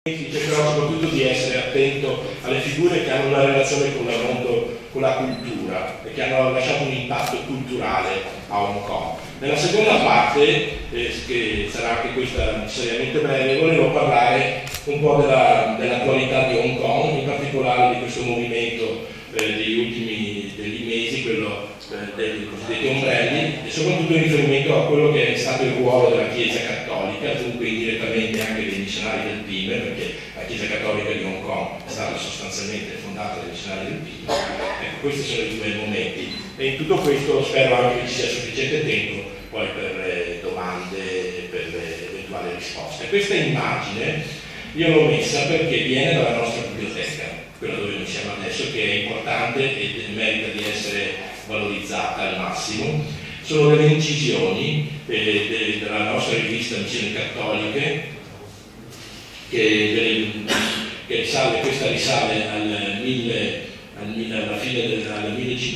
Cercherò soprattutto di essere attento alle figure che hanno una relazione con il mondo, con la cultura e che hanno lasciato un impatto culturale a Hong Kong. Nella seconda parte, che sarà anche questa seriamente breve, volevo parlare un po' dell'attualità di Hong Kong, in particolare di questo movimento degli mesi, quello dei cosiddetti ombrelli, e soprattutto in riferimento a quello che è stato il ruolo della Chiesa Cattolica, dunque indirettamente anche dei missionari del PIME, perché la Chiesa Cattolica di Hong Kong è stata sostanzialmente fondata dai missionari del PIME. Ecco, questi sono i due momenti, e in tutto questo spero anche che ci sia sufficiente tempo poi per domande e per eventuali risposte. Questa immagine io l'ho messa perché viene dalla nostra biblioteca, quella dove noi siamo adesso, che è importante e merita di essere valorizzata al massimo. Sono delle incisioni della nostra rivista Missioni Cattoliche, questa risale alla fine del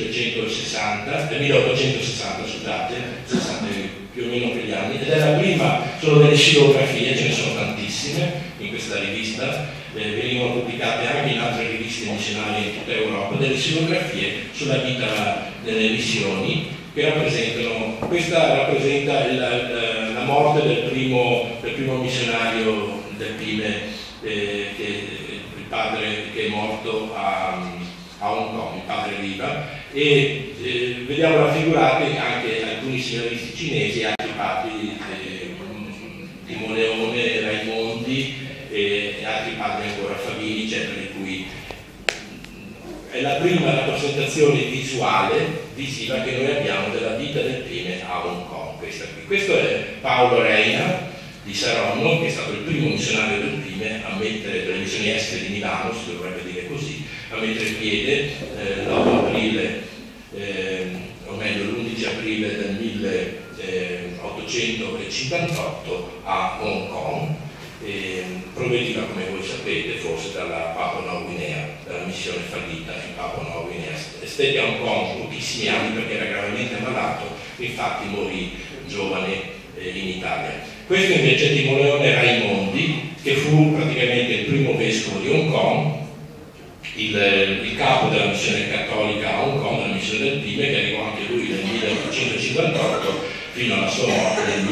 1860, scusate, più o meno quegli anni, ed è la prima, sono delle xilografie, ce ne sono tantissime in questa rivista, venivano pubblicate anche in altre riviste missionarie in tutta Europa, delle xilografie sulla vita delle missioni, che rappresentano, questa rappresenta la morte del primo missionario del PIME, il padre che è morto a Hong Kong, il padre Riva, e vediamo raffigurati anche alcuni signoristi cinesi, altri padri, Timoleone, Raimondi e altri padri ancora, Favini, eccetera, di cui è la prima rappresentazione visiva che noi abbiamo della vita del PIME a Hong Kong, questa qui. Questo è Paolo Reina di Saronno, che è stato il primo missionario del PIME a mettere, delle missioni estere di Milano, si dovrebbe dire così, a mettere piede l'8 aprile, o meglio l'11 aprile del 1858 a Hong Kong. Proveniva, come voi sapete, forse dalla Papua Nuova Guinea, dalla missione fallita in Papua Nuova Guinea. Stette a Hong Kong pochissimi anni perché era gravemente ammalato, infatti morì giovane in Italia. Questo invece è Timoleone Raimondi, che fu praticamente il primo vescovo di Hong Kong, il capo della missione cattolica a Hong Kong, la missione del PIME, che arrivò anche lui nel 1858 fino alla sua morte nel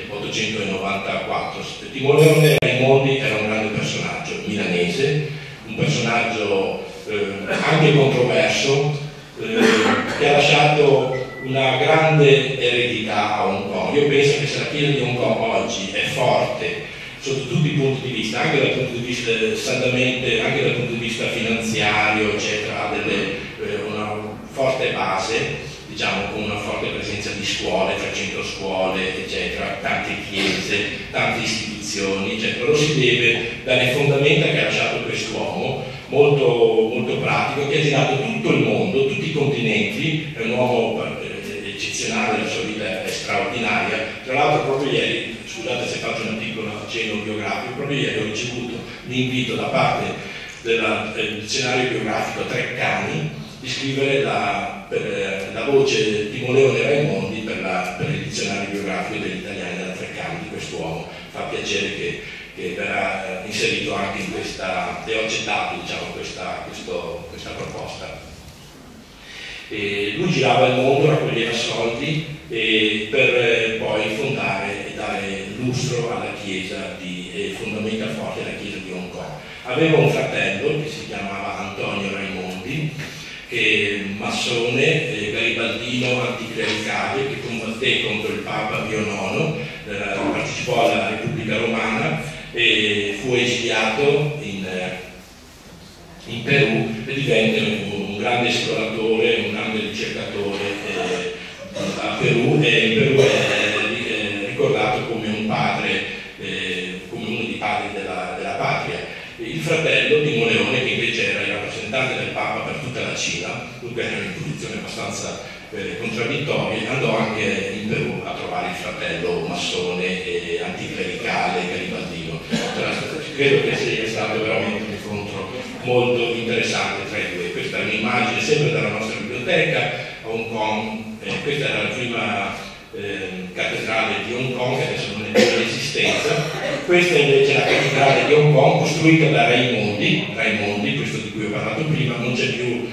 1894. Timoleone Raimondi era un grande personaggio milanese, un personaggio anche controverso, che ha lasciato una grande eredità a Hong Kong. Io penso che se la Chiesa di Hong Kong oggi è forte sotto tutti i punti di vista, anche dal punto di vista saldamente, anche dal punto di vista finanziario, eccetera, ha una forte base, diciamo, con una forte presenza di scuole, 300 scuole, eccetera, tante chiese, tante istituzioni, eccetera. Lo si deve dalle fondamenta che ha lasciato quest'uomo, molto, molto pratico, che ha girato tutto il mondo, tutti i continenti, è un uomo eccezionale, la sua vita è straordinaria. Tra l'altro proprio ieri, scusate se faccio un piccolo accenno biografico, proprio ieri ho ricevuto l'invito da parte del dizionario biografico Treccani di scrivere la voce di Timoleone Raimondi per il dizionario biografico degli italiani della Treccani, di quest'uomo. Fa piacere che verrà inserito anche in questa, e ho accettato, diciamo, questa proposta. Lui girava il mondo, raccoglieva soldi per poi fondare e dare lustro alla Chiesa e fondamenta forti alla Chiesa di Hong Kong. Aveva un fratello che si chiamava Antonio Raimondi, che massone, garibaldino, anticlericale, che combatté contro il Papa Pio IX, partecipò alla Repubblica Romana e fu esiliato in Perù e divenne un grande esploratore, un grande ricercatore a Perù, e in Perù è ricordato come un padre, come uno dei padri della patria. Il fratello Timoleone, che invece era il rappresentante del Papa per tutta la Cina, dunque era in posizione abbastanza contraddittoria, andò anche in Perù a trovare il fratello massone e anticlericale garibaldino. Credo che sia stato veramente un incontro molto interessante tra i due. Questa è un'immagine sempre dalla nostra biblioteca a Hong Kong. Questa era la prima cattedrale di Hong Kong, che adesso non è più in esistenza, Questa invece è la cattedrale di Hong Kong, costruita da Raimondi, questo di cui ho parlato prima. Non c'è più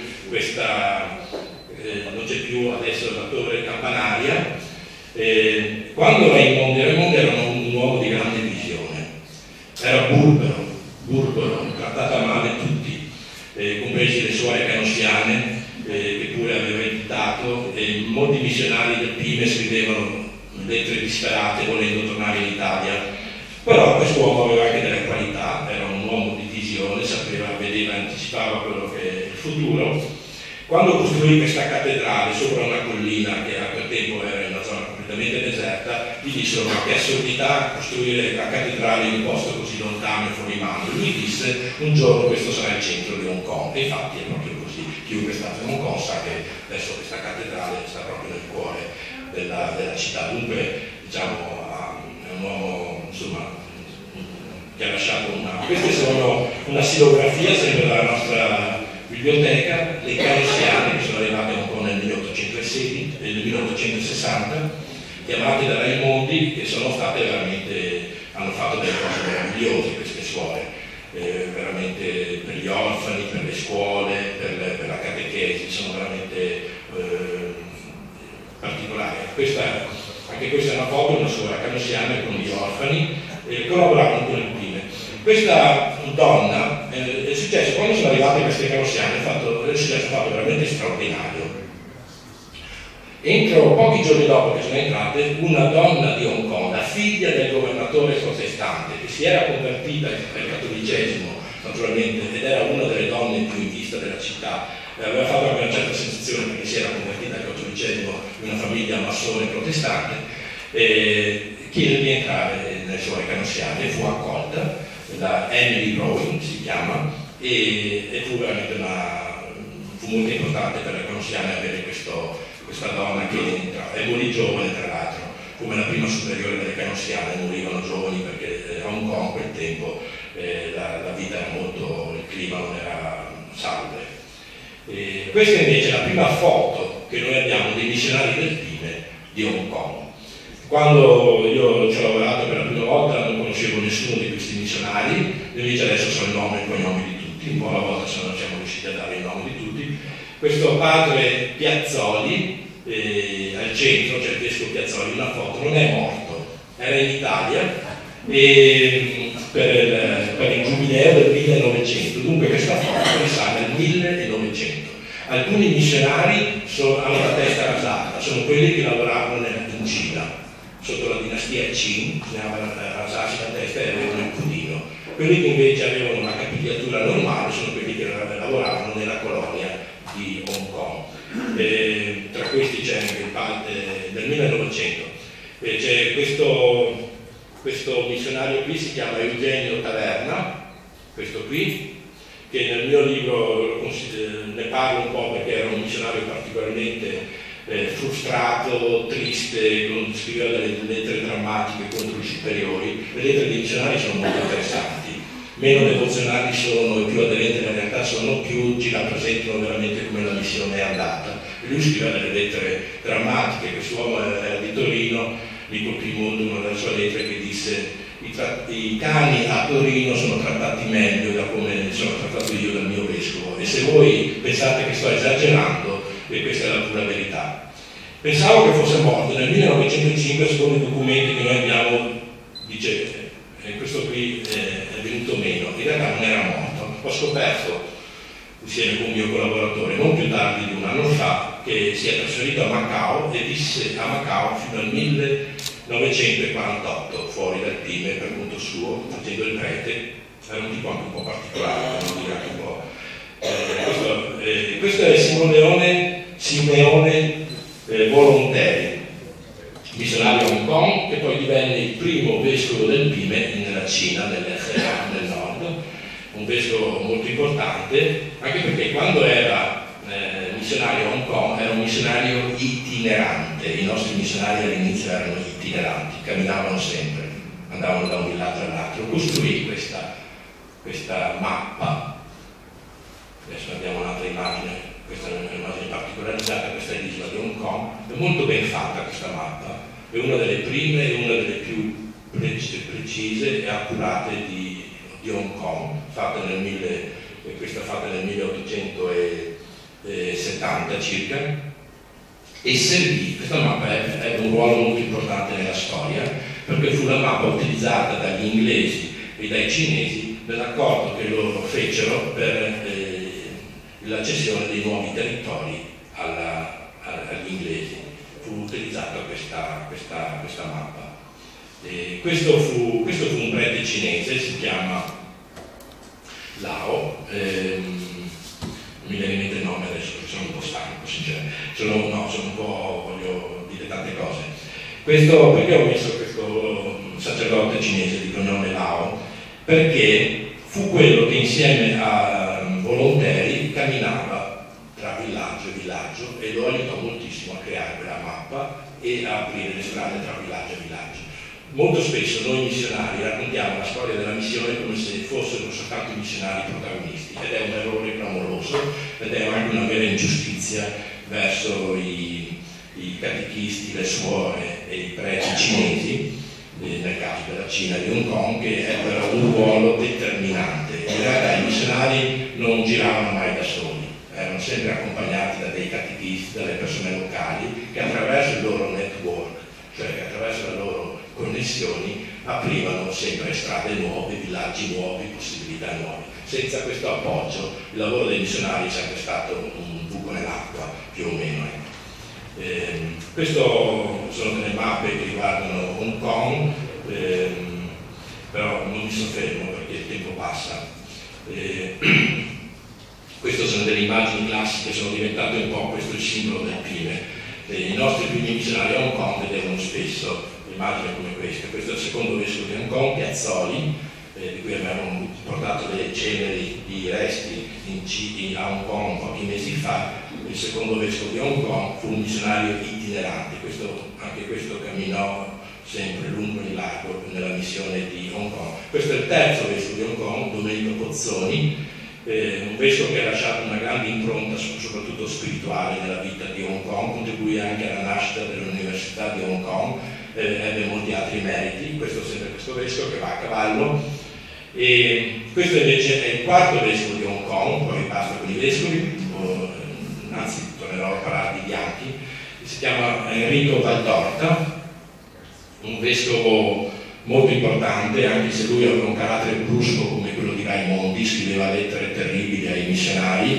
adesso la torre campanaria. Quando Raimondi era un uomo di grande visione, era burbero, trattata male tutti, compresi le suore canossiane, che pure aveva invitato, e molti missionari del Pime scrivevano lettere disperate volendo tornare in Italia. Però quest'uomo aveva anche delle qualità, era un uomo di visione, anticipava quello che è il futuro. Quando costruì questa cattedrale sopra una collina che a quel tempo era in una zona completamente deserta, gli dissero: ma che assurdità costruire la cattedrale in un posto così lontano e fuori mano. Lui disse: un giorno questo sarà il centro di Hong Kong, e infatti è proprio così. Chiunque è stato in Hong Kong sa che adesso questa cattedrale sta proprio nel cuore della città. Dunque, diciamo, è un uomo, insomma, che ha lasciato Queste sono una silografia sempre dalla nostra biblioteca, le canossiane, che sono arrivate un po' nel 1860, chiamate da Raimondi, che sono state hanno fatto delle cose meravigliose queste suore, veramente per gli orfani, per le scuole, per la catechesi, sono veramente particolari. Anche questa è una foto di una suora canossiana con gli orfani, collaboravano con il Pime. Questa donna, è successo, quando sono arrivate queste canossiane, è successo un fatto veramente straordinario. Entro pochi giorni dopo che sono entrate, una donna di Hong Kong, la figlia del governatore protestante, che si era convertita al cattolicesimo, naturalmente, ed era una delle donne più in vista della città, aveva fatto anche una certa sensazione perché si era convertita al cattolicesimo in una famiglia massone protestante, chiese di entrare nelle suore canossiane e fu accolta da Emily Rowing, si chiama, e fu veramente fu molto importante per le canossiane avere questa donna che entra, e morì giovane tra l'altro, come la prima superiore delle canossiane. Morivano giovani perché a Hong Kong a quel tempo la vita era il clima non era salve. Questa invece è la prima foto che noi abbiamo dei missionari del Pime di Hong Kong. Quando io ci ho lavorato per la prima volta non conoscevo nessuno di questi missionari, invece adesso so il nome e il cognome di tutti, un po' alla volta siamo riusciti a dare il nome di tutti. Questo padre Piazzoli, al centro c'è il vescovo Piazzoli, una foto, non è morto, era in Italia per il giubileo del 1900, dunque questa foto risale al 1900. Alcuni missionari hanno la testa rasata, sono quelli che lavoravano in Cina, sotto la dinastia Qin, bisognava rasarsi la testa e avevano il pudino. Quelli che invece avevano una capigliatura normale sono quelli che lavoravano nella colonia di Hong Kong. Tra questi c'è anche del 1900. C'è questo missionario qui, si chiama Eugenio Taverna, questo qui, che nel mio libro ne parlo un po' perché era un missionario particolarmente frustrato, triste, scriveva delle lettere drammatiche contro i superiori. Le lettere dei missionari sono molto interessanti, meno devozionali sono e più aderenti alla realtà sono, più ci rappresentano veramente come la missione è andata. E lui scriveva delle lettere drammatiche. Quest'uomo era di Torino, mi colpì molto una delle sue lettere che disse: i cani a Torino sono trattati meglio da come sono trattato io dal mio vescovo, e se voi pensate che sto esagerando, questa è la pura verità. Pensavo che fosse morto. Nel 1905, secondo i documenti che noi abbiamo, dice questo qui è venuto meno, in realtà non era morto. Ho scoperto, insieme con un mio collaboratore, non più tardi di un anno fa, che si è trasferito a Macao e visse a Macao fino al 1948, fuori dal Pime per conto suo, facendo il prete. Era un tipo anche un po' particolare, per non dire anche un po'. Questo è Simeone Volonteri, missionario a Hong Kong, che poi divenne il primo vescovo del Pime nella Cina, nel nord, un vescovo molto importante, anche perché quando era missionario a Hong Kong era un missionario itinerante. I nostri missionari all'inizio erano itineranti, camminavano sempre, andavano da un villaggio all'altro. Costruì questa mappa. Adesso abbiamo un'altra immagine, questa è un'immagine particolarizzata, questa è l'isola di Hong Kong. È molto ben fatta questa mappa, è una delle prime e una delle più precise precise e accurate di Hong Kong, questa fatta nel 1870 circa, e servì, questa mappa ebbe un ruolo molto importante nella storia, perché fu la mappa utilizzata dagli inglesi e dai cinesi nell'accordo che loro fecero per la cessione dei nuovi territori agli inglesi. Fu utilizzata questa mappa. Questo fu un prete cinese, si chiama Lao, mi viene in mente il nome adesso, sono un po' stanco, sinceramente, sono un po', voglio dire tante cose. Perché ho messo questo sacerdote cinese di cognome Lao? Perché fu quello che insieme a volontari camminava tra villaggio e villaggio e lo aiutò moltissimo a creare quella mappa e a aprire le strade tra villaggio e villaggio. Molto spesso noi missionari raccontiamo la storia della missione come se fossero soltanto i missionari protagonisti, ed è un errore clamoroso ed è anche una vera ingiustizia verso i catechisti, le suore e i preti cinesi, nel caso della Cina di Hong Kong, che ebbero un ruolo determinante. In realtà i missionari non giravano mai da soli, erano sempre accompagnati da dei catechisti, dalle persone locali, che attraverso il loro network, cioè attraverso le loro connessioni, aprivano sempre strade nuove, villaggi nuovi, possibilità nuove. Senza questo appoggio il lavoro dei missionari è sempre stato un buco nell'acqua, più o meno. Queste sono delle mappe che riguardano Hong Kong, però non mi soffermo perché il tempo passa. Queste sono delle immagini classiche, sono diventate un po' questo il simbolo del PIME. I nostri primi missionari a Hong Kong vedevano spesso immagini come queste. Questo è il secondo vescovo di Hong Kong, Piazzoli, di cui abbiamo portato delle ceneri di resti a Hong Kong pochi mesi fa. Il secondo vescovo di Hong Kong fu un missionario itinerante, anche questo camminò sempre lungo e largo nella missione di Hong Kong. Questo è il terzo vescovo di Hong Kong, Domenico Pozzoni, un vescovo che ha lasciato una grande impronta soprattutto spirituale nella vita di Hong Kong, contribuì anche alla nascita dell'Università di Hong Kong, ebbe molti altri meriti. Questo è sempre questo vescovo che va a cavallo, e questo invece è il quarto vescovo di Hong Kong, poi basta con i vescovi, anzi tornerò a parlare di bianchi. Si chiama Enrico Valdorta, un vescovo molto importante, anche se lui aveva un carattere brusco come quello di Raimondi, scriveva lettere terribili ai missionari,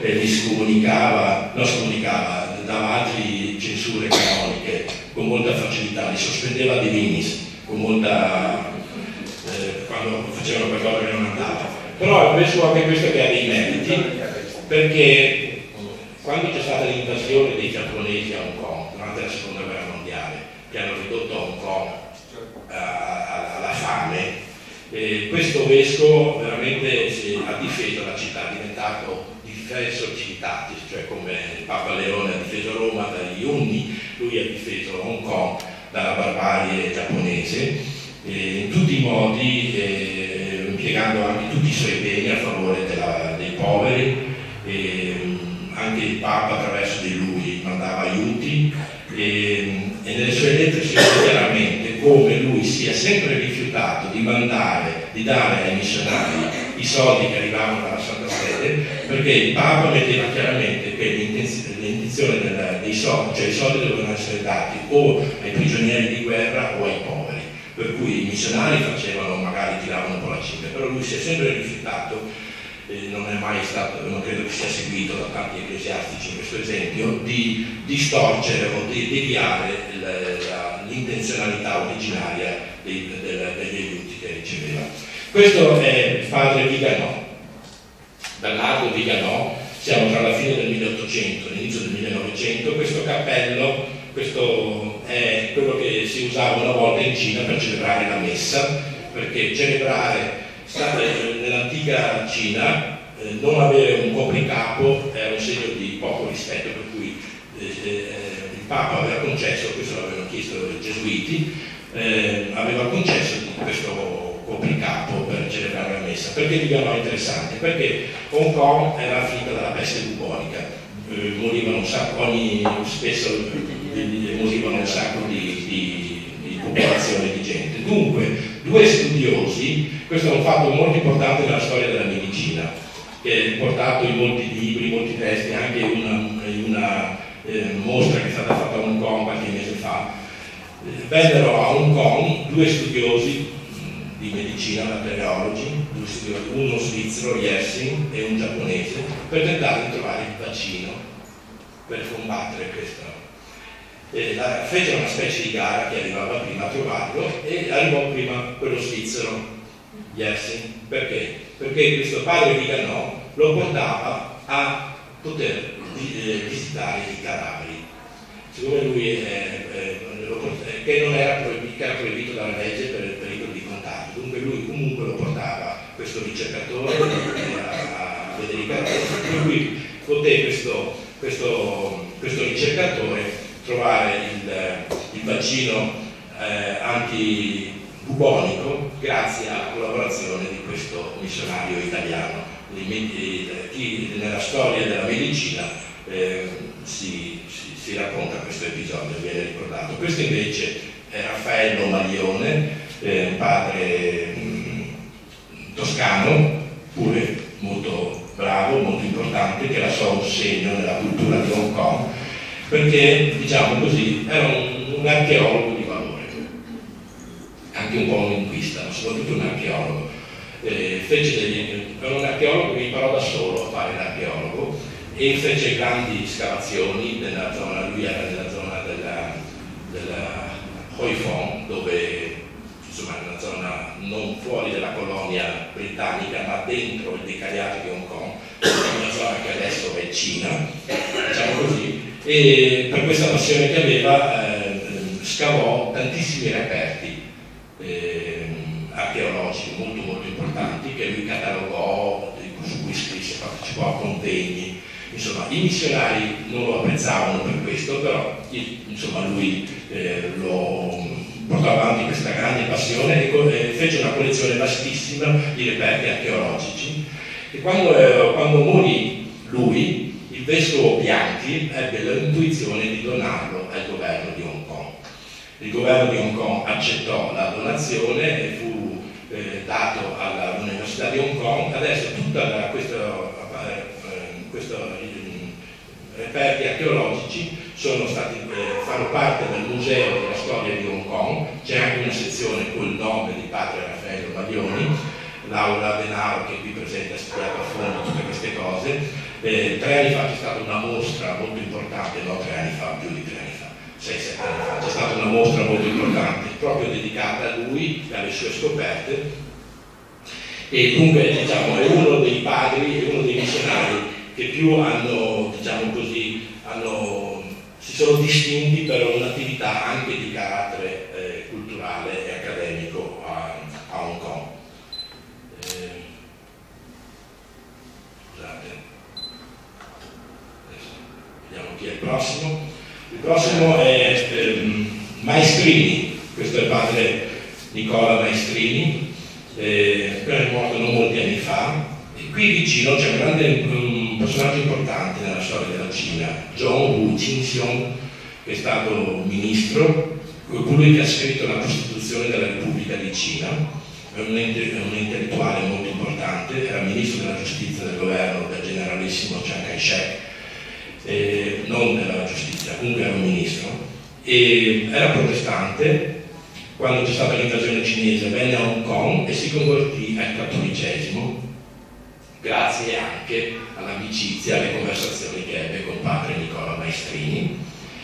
dava altri censure canoniche con molta facilità, li sospendeva di vinis, quando facevano qualcosa che non andava. Però è un vescovo anche questo che ha dei meriti, perché quando c'è stata l'invasione dei giapponesi a Hong Kong durante la seconda guerra mondiale, che hanno ridotto Hong Kong alla fame, questo vescovo veramente ha difeso la città, è diventato difensor civitatis, cioè come il Papa Leone ha difeso Roma dagli Unni, lui ha difeso Hong Kong dalla barbarie giapponese, in tutti i modi, impiegando anche tutti i suoi beni a favore dei poveri. Anche il Papa attraverso di lui mandava aiuti, e nelle sue lettere si vede chiaramente come lui sia sempre rifiutato di dare ai missionari i soldi che arrivavano dalla Santa Sede, perché il Papa metteva chiaramente che l'intenzione dei soldi, cioè i soldi dovevano essere dati o ai prigionieri di guerra o ai poveri, per cui i missionari magari tiravano un po' la cifra, però lui si è sempre rifiutato. Non è mai stato, non credo che sia seguito da tanti ecclesiastici in questo esempio, di distorcere o di deviare l'intenzionalità originaria degli aiuti che riceveva. Questo è il padre Viganò, Bernardo Viganò. Siamo tra la fine del 1800 e l'inizio del 1900. Questo cappello, questo è quello che si usava una volta in Cina per celebrare la messa, perché celebrare nell'antica Cina, non avere un copricapo era un segno di poco rispetto, per cui il Papa aveva concesso, questo l'avevano chiesto i gesuiti, aveva concesso questo copricapo per celebrare la messa. Perché Viganò è interessante? Perché Hong Kong era afflitta dalla peste bubonica, morivano un sacco, spesso morivano un sacco di popolazione di gente. Dunque, due studiosi, questo è un fatto molto importante nella storia della medicina, che è riportato in molti libri, in molti testi, anche in una mostra che è stata fatta a Hong Kong qualche mese fa. Vennero a Hong Kong due studiosi di medicina, bacteriologi, uno svizzero, Yersing, e un giapponese, per tentare di trovare il vaccino per combattere questo. Fecero una specie di gara, chi arrivava prima a trovarlo, e arrivò prima quello svizzero, Yersing. Perché? Perché questo padre Viganò lo portava a poter visitare i cadaveri. Siccome lui che non era proibito dalla legge per il pericolo di contagio, dunque lui comunque lo portava, questo ricercatore, a vedere i cadaveri, per cui poté questo ricercatore trovare il vaccino antibubonico grazie alla collaborazione di questo missionario italiano. Chi nella storia della medicina si racconta questo episodio, viene ricordato. Questo invece è Raffaello Maglione, un padre toscano, pure molto bravo, molto importante, che lasciò un segno nella cultura di Hong Kong, perché, diciamo così, era un archeologo di valore, anche un po' un linguista, ma soprattutto un archeologo. Era un archeologo che imparò da solo a fare l'archeologo e fece grandi scavazioni nella zona, lui era nella zona della Hoi Phong, dove, insomma, è una zona non fuori dalla colonia britannica, ma dentro il vicariato di Hong Kong, una zona che adesso è Cina, diciamo così, e per questa passione che aveva scavò tantissimi reperti archeologici molto molto importanti che lui catalogò, su cui scrisse, partecipò a convegni. Insomma, i missionari non lo apprezzavano per questo, però insomma, lui lo portò avanti questa grande passione e fece una collezione vastissima di reperti archeologici. E quando morì lui, il vescovo Bianchi ebbe l'intuizione di donarlo al governo di Hong Kong. Il governo di Hong Kong accettò la donazione e fu dato all'Università di Hong Kong. Adesso tutta questi reperti archeologici fanno parte del Museo della Storia di Hong Kong. C'è anche una sezione col nome di padre Raffaello Maglioni, Laura Denaro, che è qui presente, ha spiegato a fondo tutte queste cose. 3 anni fa c'è stata una mostra molto importante, no, 3 anni fa, più di 3 anni fa, 6-7 anni fa, c'è stata una mostra molto importante proprio dedicata a lui e alle sue scoperte, e dunque, diciamo, è uno dei padri, è uno dei missionari che più hanno, diciamo così, si sono distinti per un'attività anche di carattere culturale e accademico a Hong Kong. Scusate, adesso vediamo chi è il prossimo. Il prossimo è Maestrini, questo è il padre Nicola Maestrini, è morto non molti anni fa. E qui vicino c'è un personaggio importante nella storia della Cina, Zhong Wu Qingxiong, che è stato ministro, colui che ha scritto la Costituzione della Repubblica di Cina. È un intellettuale molto importante, era ministro della giustizia del governo del generalissimo Chiang Kai-shek, non della giustizia, comunque era un ministro, e era protestante. Quando c'è stata l'invasione cinese venne a Hong Kong e si convertì al cattolicesimo, grazie anche all'amicizia, alle conversazioni che ebbe con padre Nicola Maestrini.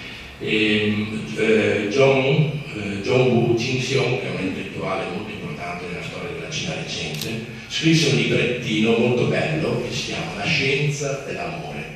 Zhong Wu Qingxiong, che è un intellettuale molto importante nella storia della Cina recente, scrisse un librettino molto bello che si chiama La scienza dell'amore,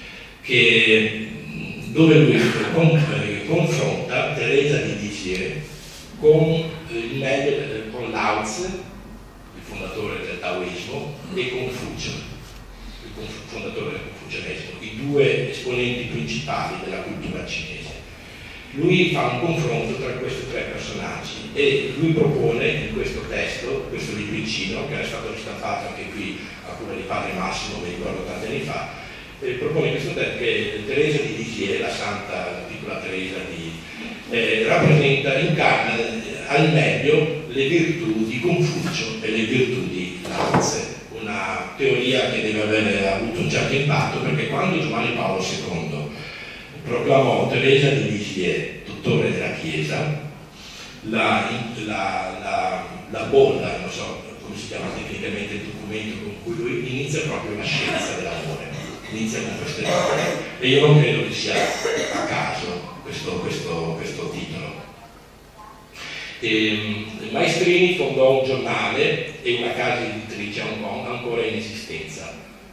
dove lui confronta Teresa di Lisieux con Lao Tzu, il fondatore del Taoismo, e Confucio, il fondatore del confucianesimo, i 2 esponenti principali della cultura cinese. Lui fa un confronto tra questi 3 personaggi e lui propone in questo testo, questo libricino, che era stato ristampato anche qui a cura di padre Massimo, mi ricordo tanti anni fa, propone questo testo che Teresa di Lisieux, la piccola Teresa incarna al meglio le virtù di Confucio e le virtù di Lao-tse, una teoria che deve aver avuto un certo impatto, perché quando Giovanni Paolo II proclamò Teresa di Lisieux dottore della Chiesa, la bolla, non so come si chiama tecnicamente il documento con cui lui inizia proprio la scienza dell'amore, inizia con queste parole, e io non credo che sia a caso questo titolo. Maestrini fondò un giornale e una casa editrice a Hong Kong ancora in esistenza,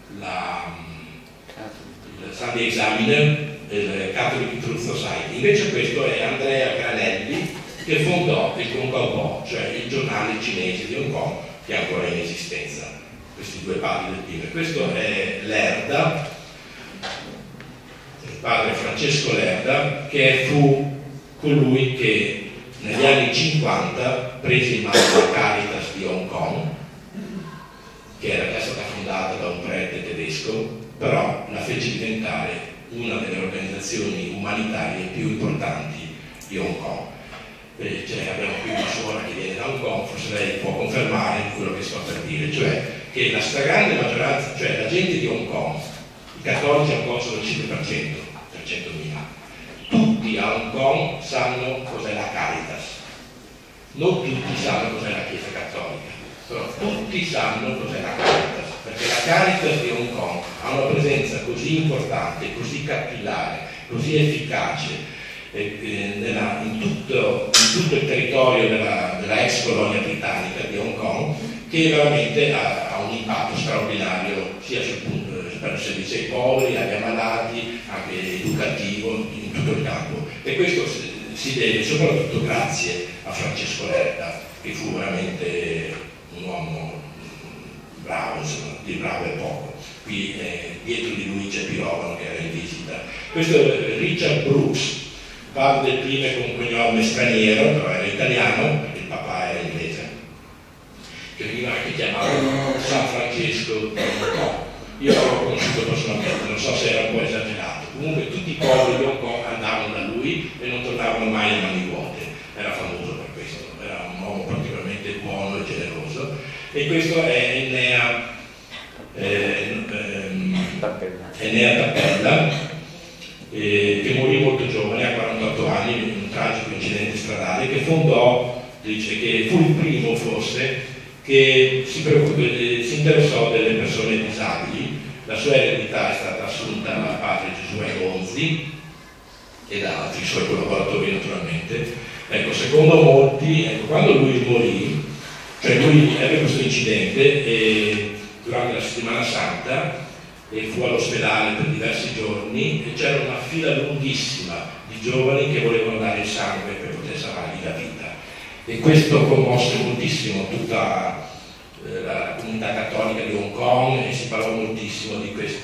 il Sunday Examiner, il Catholic Truth Society. Invece questo è Andrea Granelli, che fondò il Kongkao, cioè il giornale cinese di Hong Kong, che è ancora in esistenza. Questi due padri del primo. Questo è Lerda, il padre Francesco Lerda, che fu colui che negli anni 50 prese in mano la Caritas di Hong Kong, che era già stata fondata da un prete tedesco, però la fece diventare una delle organizzazioni umanitarie più importanti di Hong Kong. Abbiamo qui una suora che viene da Hong Kong, forse lei può confermare quello che sto per dire, cioè che la stragrande maggioranza, cioè la gente di Hong Kong, i cattolici a Hong Kong sono il 5%, 300.000, tutti a Hong Kong sanno cos'è la Caritas, non tutti sanno cos'è la Chiesa Cattolica, però tutti sanno cos'è la Caritas, perché la Caritas di Hong Kong ha una presenza così importante, così capillare, così efficace in tutto il territorio della ex colonia britannica di Hong Kong, che veramente ha un impatto straordinario sia per il servizio ai poveri, agli ammalati, anche educativo, in tutto il campo. E questo si deve soprattutto grazie a Francesco Lerda, che fu veramente un uomo bravo, insomma, di bravo è poco. Qui dietro di lui c'è Pirovano che era in visita. Questo è Richard Brooks, padre del primo con cognome straniero, però era italiano, il papà era inglese, che veniva anche chiamato San Francesco di Hong Kong. Io l'avevo conosciuto personalmente, non so se era un po' esagerato. Comunque tutti i poveri di Hong Kong andavano da lui e non tornavano mai a mani vuote. Era famoso per questo, era un uomo particolarmente buono e generoso. E questo è Enea Tappella, che morì molto giovane, a 48 anni, in un tragico incidente stradale, che fondò, dice che fu il primo forse che si interessò delle persone disabili. La sua eredità è stata assunta da padre Giosuè Gonzi e da altri suoi collaboratori naturalmente. Ecco, secondo molti, quando lui morì, cioè lui ebbe questo incidente durante la settimana santa, e fu all'ospedale per diversi giorni e c'era una fila lunghissima di giovani che volevano dare il sangue per poter salvargli la vita, e questo commosse moltissimo tutta la comunità cattolica di Hong Kong, e si parlò moltissimo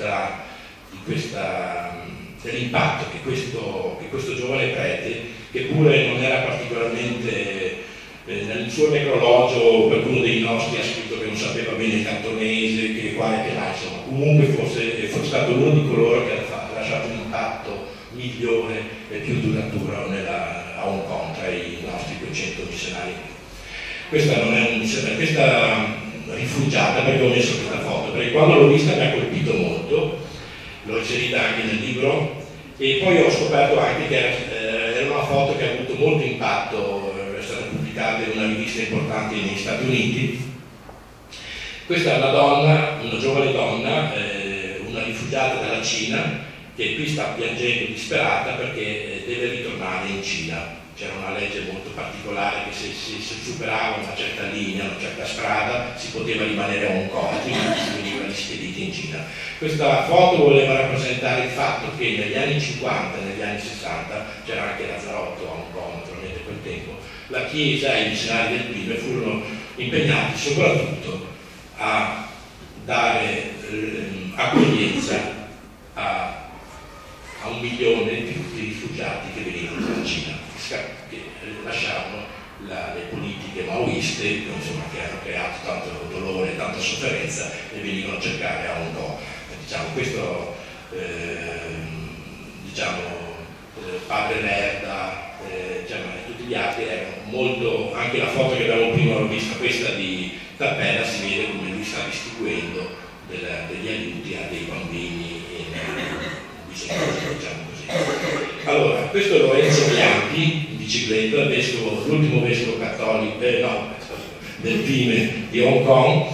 dell'impatto che questo giovane prete, che pure non era particolarmente nel suo necrologio, qualcuno dei nostri ha scritto che non sapeva bene il cantonese, che qua e che là, insomma, comunque fosse stato uno di coloro che ha lasciato un impatto migliore e più duraturo a Hong Kong tra i nostri 200 missionari. Questa non è un missionario, questa rifugiata, perché ho messo questa foto, perché quando l'ho vista mi ha colpito molto, l'ho inserita anche nel libro, e poi ho scoperto anche che era una foto che ha avuto molto impatto, è stata pubblicata in una rivista importante negli Stati Uniti. Questa è una donna, una giovane donna, una rifugiata dalla Cina, che qui sta piangendo disperata perché deve ritornare in Cina. C'era una legge molto particolare che se si superava una certa linea, una certa strada, si poteva rimanere a Hong Kong, altrimenti si veniva rispediti in Cina. Questa foto voleva rappresentare il fatto che negli anni 50 e negli anni 60, c'era anche Lazzarotto a Hong Kong naturalmente a quel tempo, la Chiesa e i missionari del Pibe furono impegnati soprattutto a dare accoglienza a 1 milione di rifugiati che venivano dalla Cina, che lasciavano le politiche maoiste, insomma, che hanno creato tanto dolore e tanta sofferenza, e venivano a cercare a Hong Kong. Diciamo, questo padre Lerda diciamo, tutti gli altri erano molto, anche la foto che abbiamo prima vista, questa di Tappella, si vede come lui sta distribuendo degli aiuti a dei bambini in bicicletta, diciamo così. Allora, questo è Lorenzo Bianchi, in bicicletta, l'ultimo vescovo cattolico, del Pime di Hong Kong,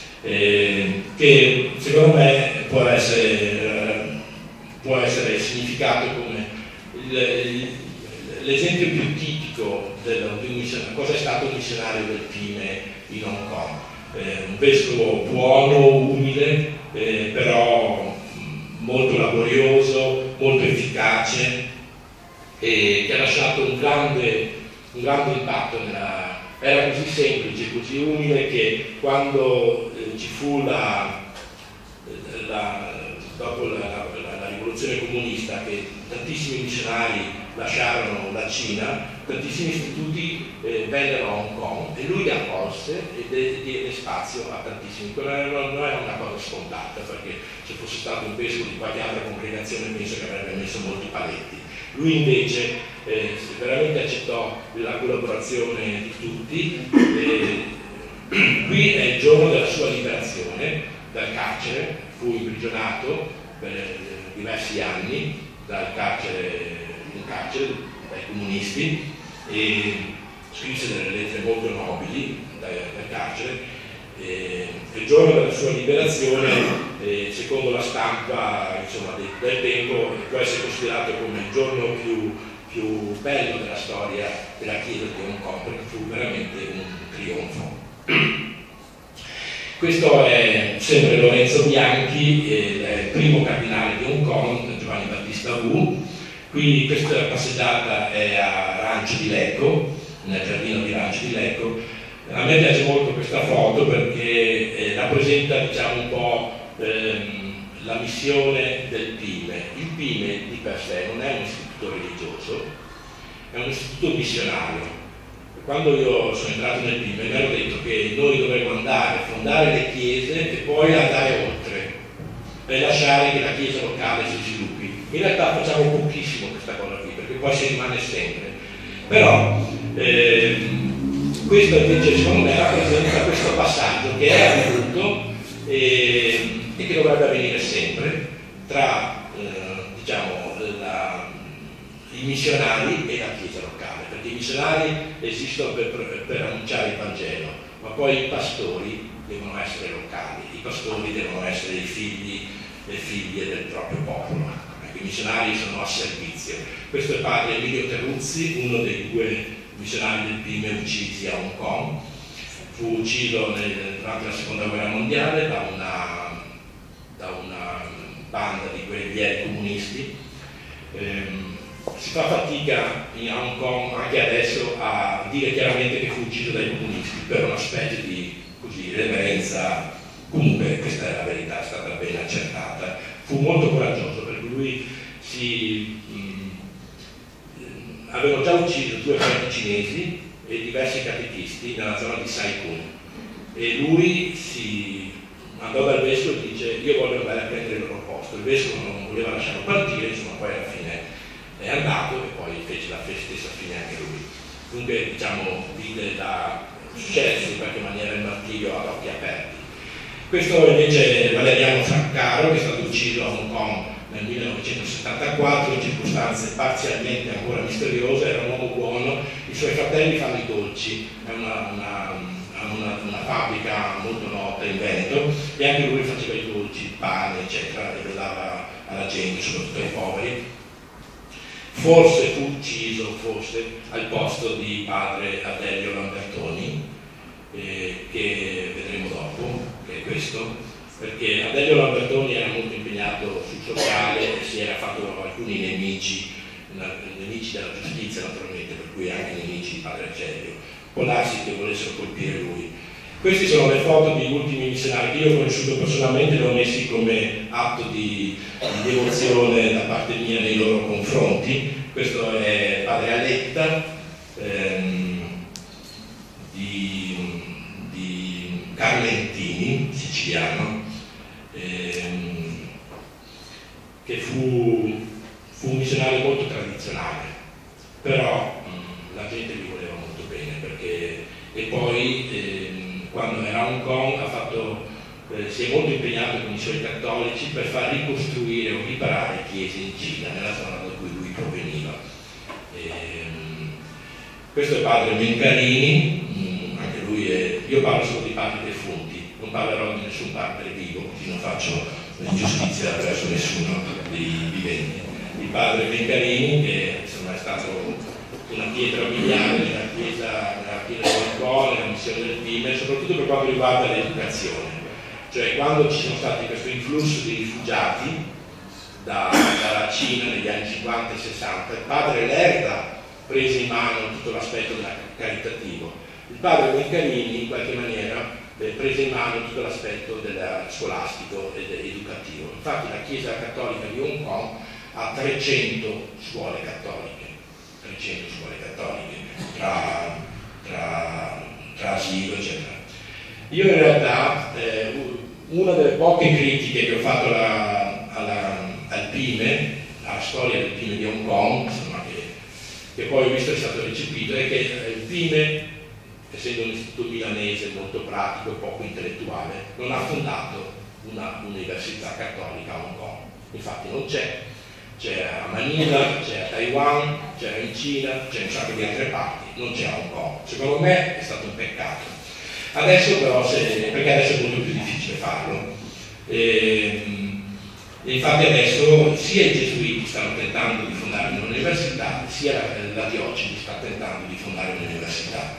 che secondo me può essere significato come l'esempio più tipico di un missionario. Cosa è stato un missionario del Pime in Hong Kong? Un vescovo buono, umile, però molto laborioso, molto efficace, e che ha lasciato un grande impatto era così semplice, così umile, che quando ci fu dopo la rivoluzione comunista, che tantissimi missionari lasciarono la Cina, tantissimi istituti vennero a Hong Kong e lui li accolse e diede spazio a tantissimi. Non era una cosa scontata, perché se fosse stato un vescovo di qualche altra congregazione penso che avrebbe messo molti paletti. Lui invece veramente accettò la collaborazione di tutti. Qui è il giorno della sua liberazione dal carcere, fu imprigionato per diversi anni in carcere dai comunisti, e scrisse delle lettere molto nobili dal carcere. Il giorno della sua liberazione, secondo la stampa, insomma, del tempo, può essere considerato come il giorno più bello della storia della Chiesa di Hong Kong, perché fu veramente un trionfo. Questo è sempre Lorenzo Bianchi, il primo cardinale di Hong Kong, Giovanni Battista Wu. Qui questa passeggiata è a Rancho di Lecco, nel giardino di Rancho di Lecco. A me piace molto questa foto perché rappresenta, diciamo, un po' la missione del Pime. Il Pime di per sé non è un istituto religioso, è un istituto missionario. Quando io sono entrato nel Pime mi hanno detto che noi dovremmo andare a fondare le chiese e poi andare oltre, per lasciare che la chiesa locale si sviluppi. In realtà facciamo pochissimo questa cosa qui, perché poi si rimane sempre. Però questo invece secondo me rappresenta questo passaggio che è avvenuto e che dovrebbe avvenire sempre tra diciamo, i missionari e la Chiesa locale, perché i missionari esistono per annunciare il Vangelo, ma poi i pastori devono essere locali, i pastori devono essere i figli e figlie del proprio popolo. I missionari sono a servizio. Questo è padre Emilio Terruzzi, uno dei due missionari del Pime uccisi a Hong Kong. Fu ucciso durante la seconda guerra mondiale da una banda di guerriglieri comunisti. Si fa fatica in Hong Kong anche adesso a dire chiaramente che fu ucciso dai comunisti, per una specie di reverenza. Comunque questa è la verità, è stata ben accertata. Fu molto coraggioso, perché lui avevano già ucciso 2 frati cinesi e diversi catechisti nella zona di Sai Kung, e lui si andò dal vescovo e dice: io voglio andare a prendere il loro posto. Il vescovo non voleva lasciarlo partire, insomma, poi alla fine è andato e poi fece la stessa fine anche lui. Dunque, diciamo, vide da successo in qualche maniera il martirio ad occhi aperti. Questo invece è Valeriano Fraccaro, che è stato ucciso a Hong Kong nel 1974 in circostanze parzialmente ancora misteriose. Era un uomo buono, i suoi fratelli fanno i dolci, è una fabbrica molto nota in Veneto, e anche lui faceva i dolci, il pane, eccetera, e lo dava alla gente, soprattutto ai poveri. Forse fu ucciso, al posto di padre Adelio Lambertoni, che vedremo dopo, che è questo, perché Adelio Lambertoni era molto impegnato sul sociale e si era fatto alcuni nemici della giustizia, naturalmente, per cui anche nemici di padre Acelio. Può darsi che volessero colpire lui. Queste sono le foto degli ultimi missionari che io ho conosciuto personalmente, li ho messi come atto di devozione da parte mia nei loro confronti. Questo è padre Aletta, di Carmentini, siciliano, che fu un missionario molto tradizionale, però quando era a Hong Kong, si è molto impegnato con i suoi cattolici per far ricostruire o riparare chiese in Cina, nella zona da cui lui proveniva. Questo è padre Mencarini, anche lui io parlo solo di padri defunti, non parlerò di nessun padre vivo, così non faccio ingiustizia verso nessuno dei viventi. Il padre Mencarini, che insomma è stato una pietra miliare nella chiesa di Hong Kong, nella missione del PIME, soprattutto per quanto riguarda l'educazione. Cioè, quando ci sono stati questo influsso di rifugiati dalla Cina negli anni 50 e 60, il padre Lerda prese in mano tutto l'aspetto caritativo. Il padre Mencarini in qualche maniera prese in mano tutto l'aspetto scolastico ed educativo. Infatti la Chiesa Cattolica di Hong Kong ha 300 scuole cattoliche, tra asilo eccetera. Io in realtà una delle poche critiche che ho fatto al PIME, alla storia del PIME di Hong Kong, insomma, che poi ho visto è stato recepito, è che il PIME, essendo un istituto milanese molto pratico e poco intellettuale, non ha fondato una università cattolica a Hong Kong. Infatti non c'è a Manila, c'è a Taiwan, c'era in Cina, c'è in un sacco di altre parti, non c'è a Hong Kong. Secondo me è stato un peccato. Adesso però, perché adesso è molto più difficile farlo. Infatti adesso sia i gesuiti stanno tentando di fondare un'università, sia la diocesi sta tentando di fondare un'università.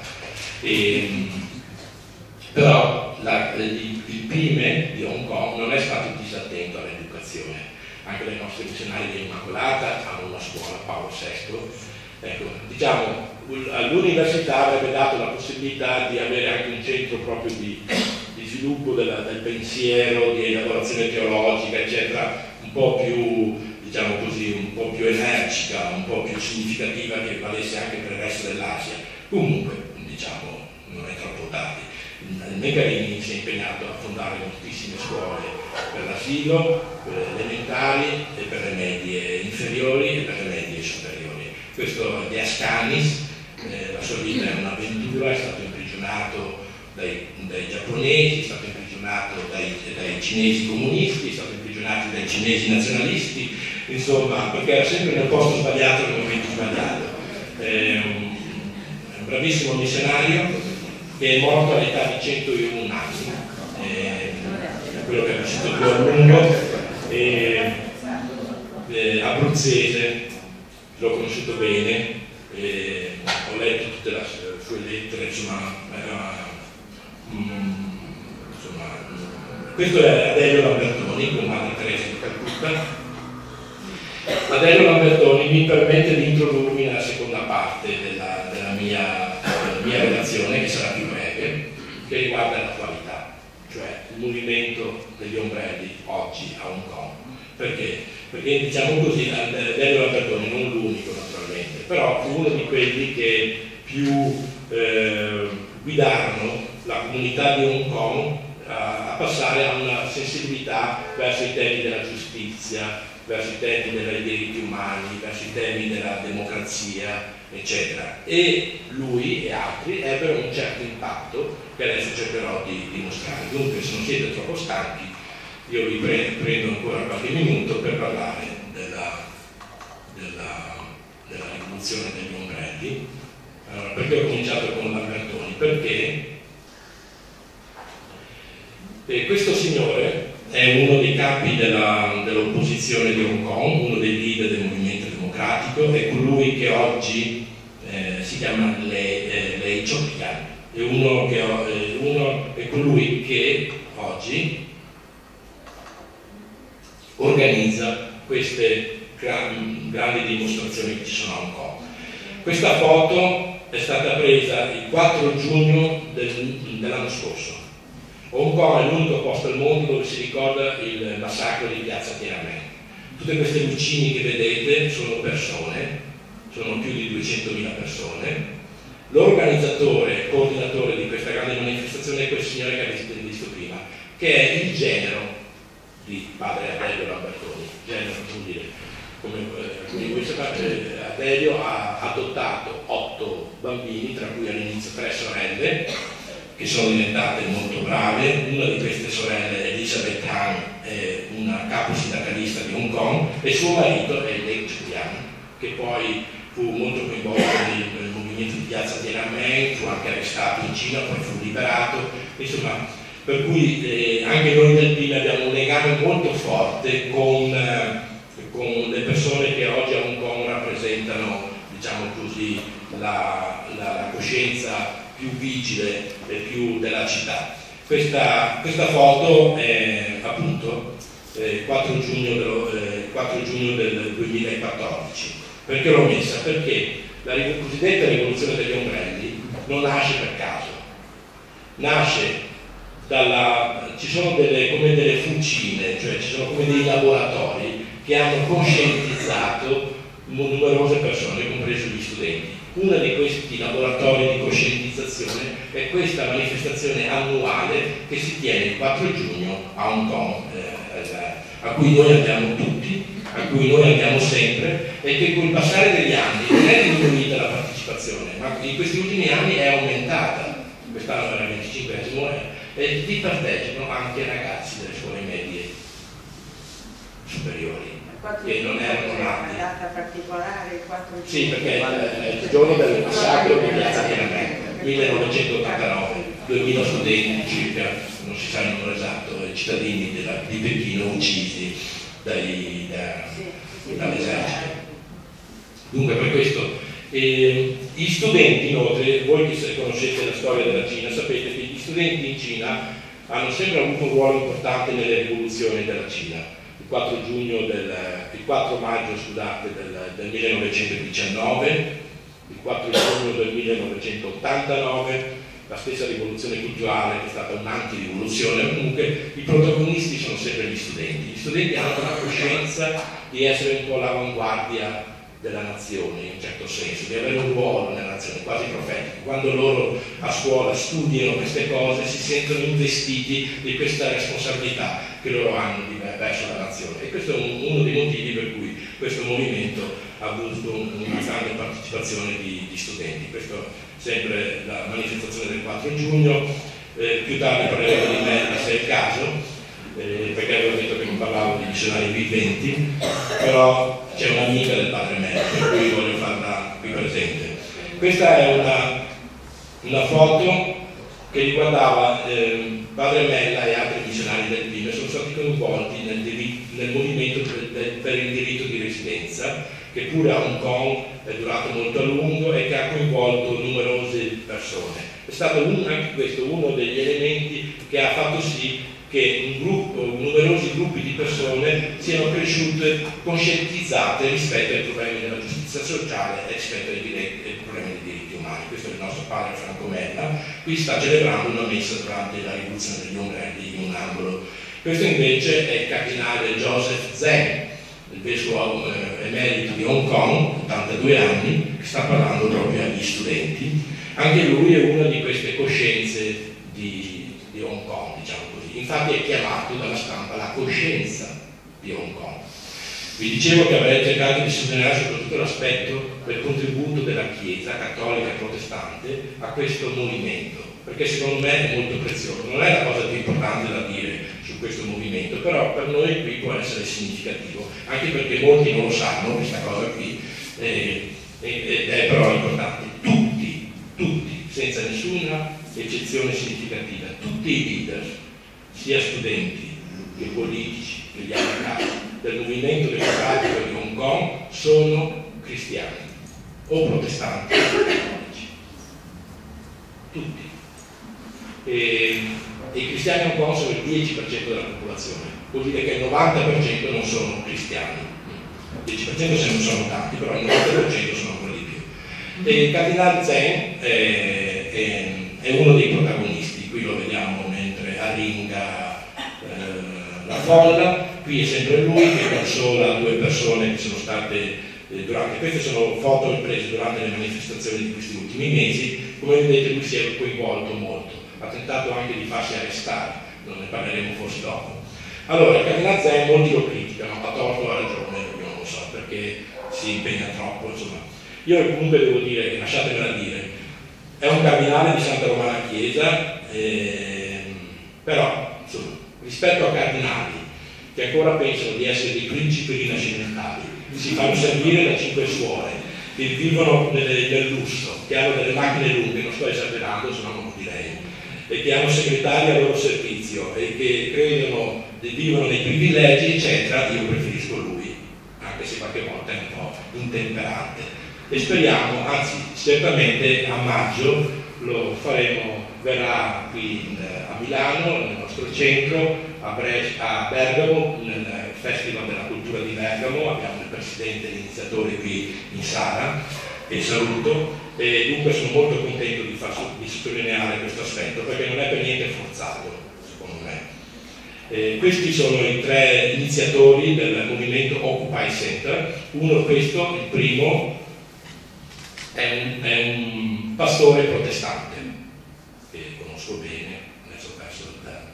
Però il PIME di Hong Kong non è stato disattento all'educazione. Anche le nostre missionarie dell'Immacolata hanno una scuola, Paolo VI. Ecco, diciamo, all'università avrebbe dato la possibilità di avere anche un centro proprio di sviluppo del pensiero, di elaborazione teologica, eccetera, un po' più, diciamo così, un po' più energica, un po' più significativa, che valesse anche per il resto dell'Asia. Comunque, diciamo, non è troppo tardi. Il Mencarini si è impegnato a fondare moltissime scuole per l'asilo, per le elementari e per le medie inferiori e per le medie superiori. Questo è di Ascanis, la sua vita è un'avventura, è stato imprigionato dai giapponesi, è stato imprigionato dai cinesi comunisti, è stato imprigionato dai cinesi nazionalisti, insomma, perché era sempre nel posto sbagliato nel momento sbagliato. È un bravissimo missionario che è morto all'età di 101 anni, è quello che ha vissuto più a lungo, abruzzese, l'ho conosciuto bene, ho letto tutte le sue lettere, insomma, questo è Adelio Lambertoni con Madre Teresa di Calcutta. Adelio Lambertoni mi permette di introdurmi nella seconda parte della mia relazione, che sarà più breve, che riguarda l'attualità, cioè il movimento degli ombrelli oggi a Hong Kong. Perché? Perché diciamo così, Adelio Lambertoni non l'unico naturalmente, però fu uno di quelli che più guidarono la comunità di Hong Kong a passare a una sensibilità verso i temi della giustizia, verso i temi dei diritti umani, verso i temi della democrazia, eccetera. E lui e altri ebbero un certo impatto che adesso cercherò di dimostrare. Dunque, se non siete troppo stanchi, io vi prendo ancora qualche minuto per parlare della rivoluzione degli ombrelli. Allora, perché ho cominciato con Lambertoni? Perché questo signore è uno dei capi dell'opposizione di Hong Kong, uno dei leader del movimento democratico, è colui che oggi si chiama Lei Chok-yan, è colui che oggi organizza queste grandi dimostrazioni che ci sono a Hong Kong. Questa foto è stata presa il 4 giugno dell'anno scorso. Hong Kong è l'unico posto al mondo dove si ricorda il massacro di piazza Tiananmen. Tutte queste lucine che vedete sono persone, sono più di 200.000 persone. L'organizzatore, coordinatore di questa grande manifestazione è quel signore che avete visto prima, che è il genero di padre Adelio Lambertoni. Genero vuol dire, come voi sapete, Adelio ha adottato 8 bambini, tra cui all'inizio 3 sorelle, che sono diventate molto brave. Una di queste sorelle, Elizabeth Han, è una capo sindacalista di Hong Kong, e suo marito è Deng Xiaoping, che poi fu molto coinvolto nel movimento di piazza Tiananmen, fu anche arrestato in Cina, poi fu liberato, insomma, per cui anche noi del PIL abbiamo un legame molto forte con le persone che oggi a Hong Kong rappresentano, diciamo così, la coscienza più vigile e più della città. Questa foto è appunto 4 giugno del 2014. Perché l'ho messa? Perché la cosiddetta rivoluzione degli ombrelli non nasce per caso, nasce ci sono come delle fucine, cioè ci sono come dei laboratori che hanno coscientizzato numerose persone, compreso gli studenti. Uno di questi laboratori di coscientizzazione è questa manifestazione annuale che si tiene il 4 giugno a Hong Kong, a cui noi andiamo tutti, a cui noi andiamo sempre, e che con il passare degli anni non è diminuita la partecipazione, ma in questi ultimi anni è aumentata. Quest'anno era il 25esimo e vi partecipano anche ragazzi delle scuole medie superiori, che non erano nati. Una data particolare, il 4 giugno? Sì, perché è il giorno del massacro di piazza Tiananmen, 1989, 2000 studenti circa, non si sa il numero esatto, cittadini di Pechino uccisi dall'esercito. Dunque, per questo gli studenti, inoltre, voi che conoscete la storia della Cina, sapete che gli studenti in Cina hanno sempre avuto un ruolo importante nelle rivoluzioni della Cina. Il 4 maggio del 1919, il 4 giugno del 1989, la stessa rivoluzione culturale che è stata un'antirivoluzione. Comunque i protagonisti sono sempre gli studenti. Gli studenti hanno la coscienza di essere un po' l'avanguardia della nazione, in un certo senso, di avere un ruolo nella nazione, quasi profetico. Quando loro a scuola studiano queste cose si sentono investiti di questa responsabilità che loro hanno verso la nazione, e questo è uno dei motivi per cui questo movimento ha avuto una grande partecipazione di studenti. Questo sempre la manifestazione del 4 giugno, più tardi parleremo di me se è il caso, perché avevo detto che non parlavo di visionari viventi, però c'è un'amica del padre Mella, per cui voglio farla qui presente. Questa è una foto che riguardava padre Mella e altri missionari del PIL, sono stati coinvolti nel movimento per il diritto di residenza, che pure a Hong Kong è durato molto a lungo e che ha coinvolto numerose persone. È stato anche questo uno degli elementi che ha fatto sì che numerosi gruppi di persone siano cresciute conscientizzate rispetto ai problemi della giustizia sociale e rispetto ai problemi dei diritti umani. Questo è il nostro padre Franco Mella, qui sta celebrando una messa durante la rivoluzione degli ombrelli in un angolo. Questo invece è il cardinale Joseph Zeng, il vescovo emerito di Hong Kong, 82 anni, che sta parlando proprio agli studenti. Anche lui è una di queste coscienze di Hong Kong, diciamo così. Infatti è chiamato dalla stampa la coscienza di Hong Kong. Vi dicevo che avrei cercato di sottolineare soprattutto l'aspetto del contributo della Chiesa cattolica e protestante a questo movimento, perché secondo me è molto prezioso. Non è la cosa più importante da dire su questo movimento, però per noi qui può essere significativo, anche perché molti non lo sanno questa cosa qui, ed è però importante. Tutti, senza nessuna eccezione significativa, tutti i leader, sia studenti che politici che gli avvocati del movimento democratico di Hong Kong sono cristiani o protestanti o cattolici, tutti. E i cristiani a Hong Kong sono il 10% della popolazione, vuol dire che il 90% non sono cristiani. Il 10% se non sono tanti, però il 90% sono quelli di più. E il cardinale Zeng è uno dei protagonisti, qui lo vediamo mentre arringa la folla. Qui è sempre lui che consola due persone che sono state queste sono foto prese durante le manifestazioni di questi ultimi mesi. Come vedete lui si è coinvolto molto, ha tentato anche di farsi arrestare, non ne parleremo forse dopo. Allora, il cardinale Zeng molti lo criticano, a torto o a ragione, io non lo so, perché si impegna troppo, insomma. Io comunque devo dire, lasciatemela dire, è un cardinale di Santa Romana Chiesa, Però insomma, rispetto a cardinali che ancora pensano di essere dei principi rinascimentali, si fanno servire da 5 suore, che vivono nel lusso, che hanno delle macchine lunghe, non sto esagerando, se no non lo direi, e che hanno segretari a loro servizio e che credono vivono nei privilegi, eccetera, io preferisco lui, anche se qualche volta è un po' intemperante. E speriamo, anzi, certamente a maggio lo faremo, verrà qui a Milano, nel nostro centro, a Bergamo, nel Festival della Cultura di Bergamo, abbiamo il presidente e l'iniziatore qui in sala, che saluto, e dunque sono molto contento di sottolineare questo aspetto, perché non è per niente forzato, secondo me. Questi sono i 3 iniziatori del movimento Occupy Center. Questo, il primo, è un pastore protestante, che conosco bene, adesso ho perso il termine.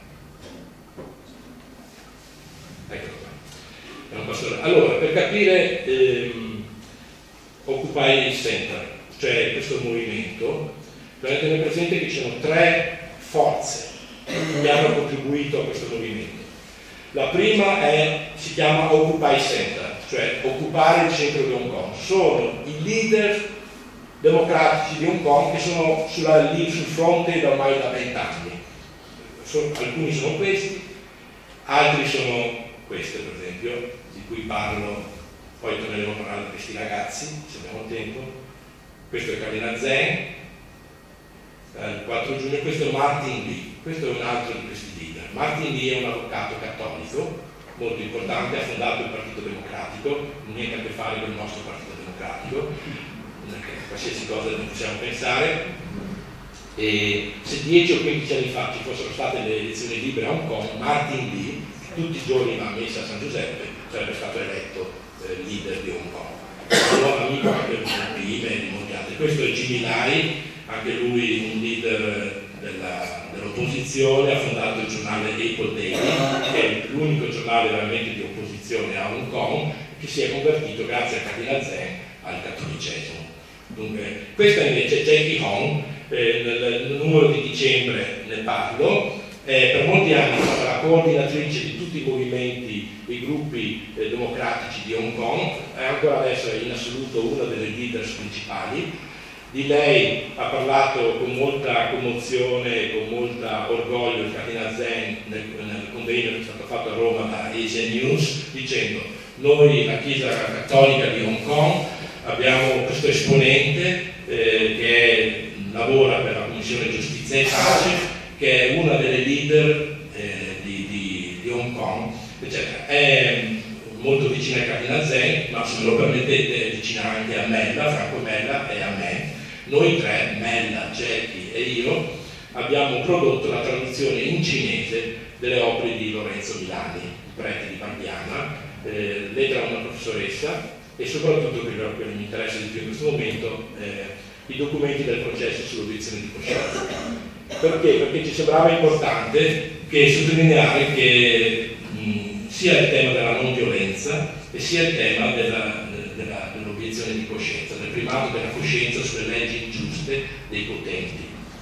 Eccolo qua. È un pastore. Allora, per capire Occupy Center, cioè questo movimento, dovete tenere presente che ci sono 3 forze che hanno contribuito a questo movimento. La prima si chiama Occupy Center, cioè occupare il centro di Hong Kong. Sono i leader democratici di Hong Kong che sono lì sul fronte ormai da 20 anni. Alcuni sono questi, altri sono questi per esempio, di cui parlo, poi torneremo a parlare di questi ragazzi, se abbiamo tempo. Questo è Cardinal Zen, il 4 giugno, questo è Martin Lee, questo è un altro di questi leader. Martin Lee è un avvocato cattolico molto importante, ha fondato il Partito Democratico, niente a che fare con il nostro Partito Democratico, qualsiasi cosa ne possiamo pensare. E se 10 o 15 anni fa ci fossero state le elezioni libere a Hong Kong, Martin Lee tutti i giorni va a messa a San Giuseppe, sarebbe stato eletto leader di Hong Kong. Allora, amico anche di prime e di molti altri. Questo è Jimmy Lai, anche lui un leader dell'opposizione, ha fondato il giornale Apple Daily, che è l'unico giornale veramente di opposizione a Hong Kong, che si è convertito grazie a Cardinal Zen al cattolicesimo. Dunque, questa invece è Jackie Hong, nel numero di dicembre ne parlo, per molti anni è stata la coordinatrice di tutti i movimenti, i gruppi democratici di Hong Kong, è ancora adesso in assoluto una delle leaders principali. Di lei ha parlato con molta commozione e con molto orgoglio il Cardinal Zen nel convegno che è stato fatto a Roma da Asia News, dicendo: noi, la Chiesa Cattolica di Hong Kong, abbiamo questo esponente che lavora per la Commissione Giustizia e Pace, che è una delle leader di Hong Kong, eccetera. È molto vicina al Cardinal Zen, ma se me lo permettete è vicina anche a Mella, Franco Mella e a me. Noi 3, Mella, Jackie e io, abbiamo prodotto la traduzione in cinese delle opere di Lorenzo Milani, il prete di Barbiana, lei era una professoressa, e soprattutto quello che mi interessa di più in questo momento, i documenti del processo sull'obiezione di coscienza. Perché? Perché ci sembrava importante sottolineare che sia il tema della non violenza e sia il tema dell'obiezione di coscienza, del primato della coscienza sulle leggi ingiuste dei potenti.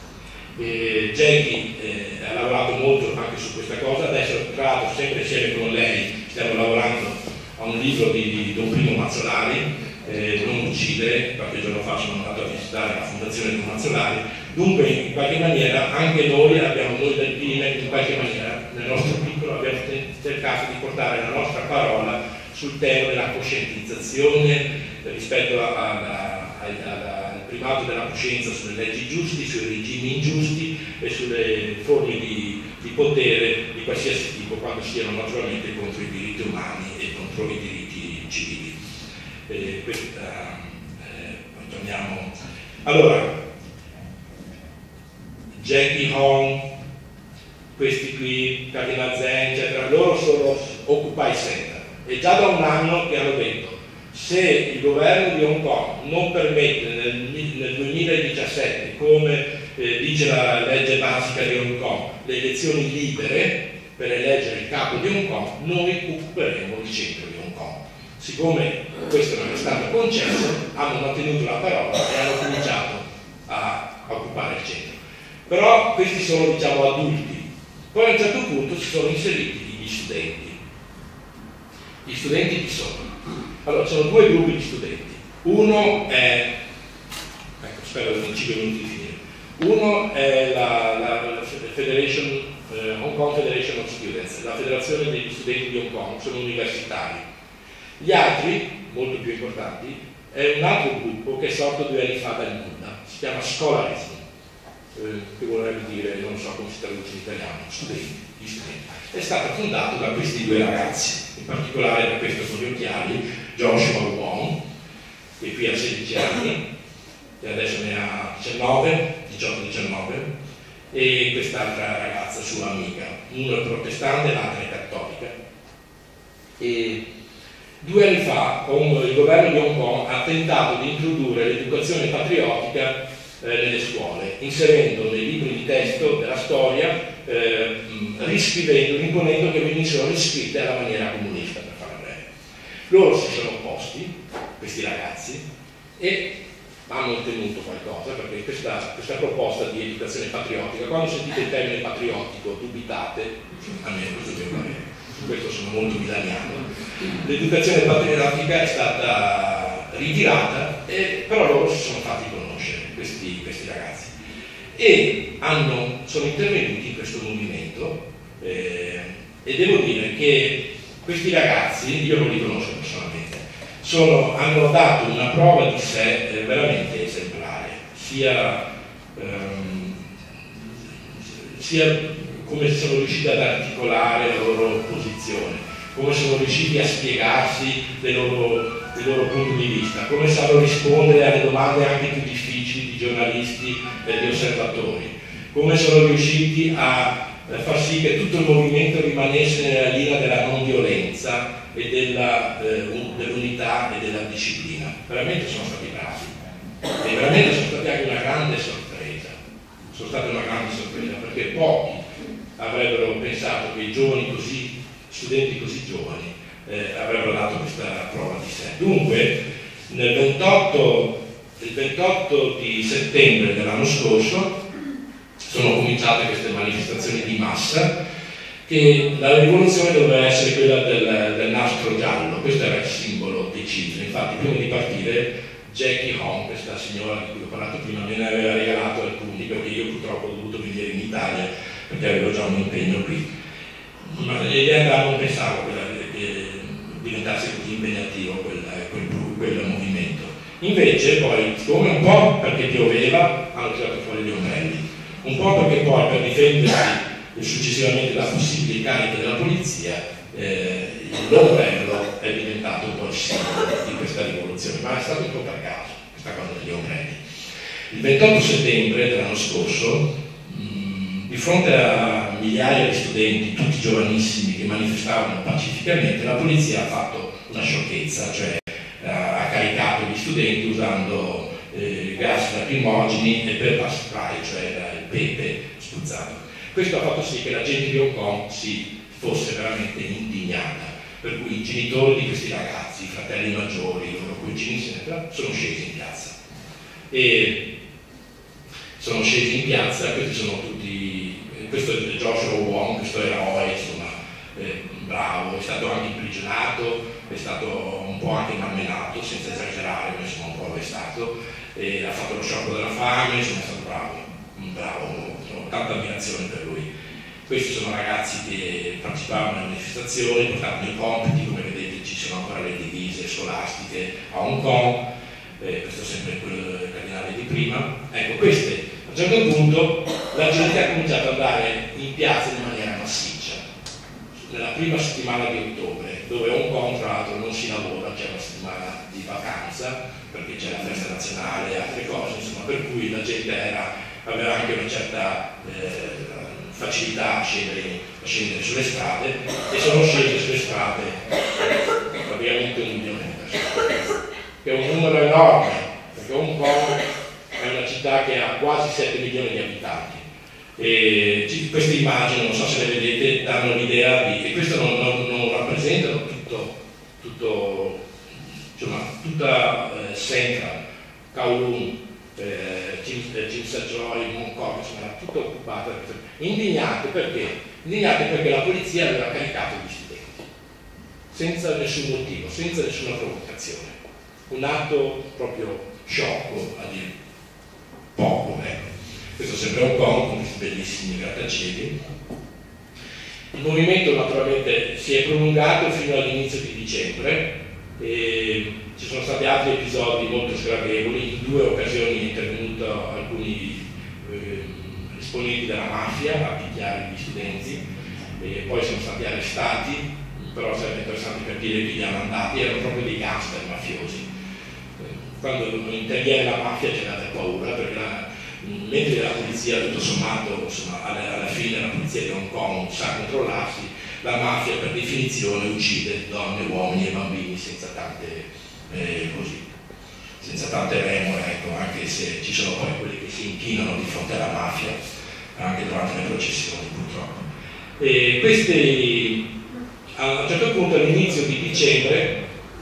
Jackie ha lavorato molto anche su questa cosa, adesso tra l'altro sempre insieme con lei stiamo lavorando a un libro di Don Primo Mazzolari, Non uccidere. Qualche giorno fa sono andato a visitare la fondazione Don Mazzolari. Dunque in qualche maniera anche noi del PIME, in qualche maniera nel nostro piccolo abbiamo cercato di portare la nostra parola sul tema della coscientizzazione rispetto al primato della coscienza sulle leggi giusti, sui regimi ingiusti e sulle forme di potere di qualsiasi tipo, quando siano naturalmente contro i diritti umani e contro i diritti civili. Torniamo. Allora, Jackie Hong, questi qui, Cardinal Zen, eccetera, loro sono Occupy Center e già da un anno che hanno detto: se il governo di Hong Kong non permette nel 2017, come dice la legge basica di Hong Kong, le elezioni libere per eleggere il capo di Hong Kong, noi occuperemo il centro di Hong Kong. Siccome questo non è stato concesso, hanno mantenuto la parola e hanno cominciato a occupare il centro. Però questi sono, diciamo, adulti. Poi a un certo punto si sono inseriti gli studenti. Gli studenti chi sono? Allora, ci sono due gruppi di studenti. Uno è, ecco, spero in 5 minuti di finire. Uno è la Federation, Hong Kong Federation of Students, la federazione degli studenti di Hong Kong, sono universitari. Gli altri, molto più importanti, è un altro gruppo che è sorto 2 anni fa dal nulla, si chiama Scholarism, che vorrebbe dire, non so come si traduce in italiano, gli studenti. È stato fondato da questi 2 ragazzi, in particolare da questo con gli occhiali, Joshua Wong, che qui ha 16 anni, che adesso ne ha 18-19, e quest'altra ragazza, sua amica. Uno è protestante e l'altra è cattolica. E 2 anni fa il governo di Hong Kong ha tentato di introdurre l'educazione patriottica nelle scuole, inserendo nei libri di testo della storia, riscrivendo, imponendo che venissero riscritte alla maniera comunista, per fare breve. Loro si sono opposti, questi ragazzi, e hanno ottenuto qualcosa, perché questa proposta di educazione patriottica, quando sentite il termine patriottico dubitate, a me questo devo dire, su questo sono molto milaniano. L'educazione patriottica è stata ritirata, però loro si sono fatti conoscere, questi ragazzi, e sono intervenuti in questo movimento, e devo dire che questi ragazzi, io non li conosco personalmente, hanno dato una prova di sé veramente esemplare, sia come sono riusciti ad articolare la loro posizione, come sono riusciti a spiegarsi il loro punto di vista, come sanno rispondere alle domande anche più difficili di giornalisti e di osservatori, come sono riusciti a far sì che tutto il movimento rimanesse nella linea della non violenza e dell'unità e della disciplina. Veramente sono stati bravi e veramente sono stati anche una grande sorpresa. Sono state una grande sorpresa, perché pochi avrebbero pensato che i giovani così, studenti così giovani, avrebbero dato questa prova di sé. Dunque, il 28 di settembre dell'anno scorso sono cominciate queste manifestazioni di massa, che la rivoluzione doveva essere quella del nastro giallo, questo era il simbolo deciso. Infatti prima di partire Jackie Hong, questa signora di cui ho parlato prima, me ne aveva regalato alcuni, perché io purtroppo ho dovuto venire in Italia perché avevo già un impegno qui, ma in realtà non pensavo che diventasse così impegnativo quel movimento. Invece poi, siccome un po' perché pioveva, hanno tirato fuori gli ombrelli, un po' perché poi per difendersi successivamente da possibili cariche della polizia, l'ombrello è diventato un po' il simbolo di questa rivoluzione, ma è stato un po' per caso questa cosa degli ombrelli. Il 28 settembre dell'anno scorso, di fronte a migliaia di studenti, tutti giovanissimi, che manifestavano pacificamente, la polizia ha fatto una sciocchezza, cioè ha caricato gli studenti usando gas lacrimogeni e pepper spray, cioè il pepe spruzzato. Questo ha fatto sì che la gente di Hong Kong si fosse veramente indignata, per cui i genitori di questi ragazzi, i fratelli maggiori, i loro cugini, eccetera, sono scesi in piazza. E sono scesi in piazza, questi sono tutti, questo è Joshua Wong, questo eroe, insomma, bravo, è stato anche imprigionato, è stato un po' anche malmenato, senza esagerare, ma insomma un po' lo è stato, e ha fatto lo sciopero della fame, insomma è stato bravo, ho tanta ammirazione per lui. Questi sono ragazzi che partecipavano alle manifestazioni, portavano i compiti, come vedete ci sono ancora le divise scolastiche a Hong Kong, questo è sempre quello cardinale di prima. Ecco, queste, a un certo punto la gente ha cominciato ad andare in piazza in maniera massiccia, nella prima settimana di ottobre, dove a Hong Kong tra l'altro non si lavora, c'è una settimana di vacanza, perché c'è la festa nazionale e altre cose, insomma, per cui la gente aveva anche una certa facilità a scendere sulle strade, e sono scese sulle strade praticamente 1 milione di persone, che è un numero enorme, perché Hong Kong è una città che ha quasi 7 milioni di abitanti. E queste immagini, non so se le vedete, danno l'idea di, e questo non rappresentano tutta Central, Kowloon, Cinsagioi, Moncor, insomma era tutto occupato. Indignati perché? Indignati perché la polizia aveva caricato gli studenti, senza nessun motivo, senza nessuna provocazione. Un atto proprio sciocco, a dire poco, ecco. Questo sembra un con questi bellissimi grattacieli. Il movimento naturalmente si è prolungato fino all'inizio di dicembre e ci sono stati altri episodi molto sgradevoli. In 2 occasioni è intervenuto alcuni esponenti della mafia a picchiare gli studenti e poi sono stati arrestati, però sarebbe interessante capire chi li ha mandati, erano proprio dei gangster mafiosi. Quando interviene la mafia c'è da paura, perché mentre la polizia tutto sommato, insomma, alla fine la polizia di Hong Kong sa controllarsi, la mafia per definizione uccide donne, uomini e bambini senza tante remore, ecco, anche se ci sono poi quelli che si inchinano di fronte alla mafia anche durante le processioni, purtroppo. A un certo punto, all'inizio di dicembre,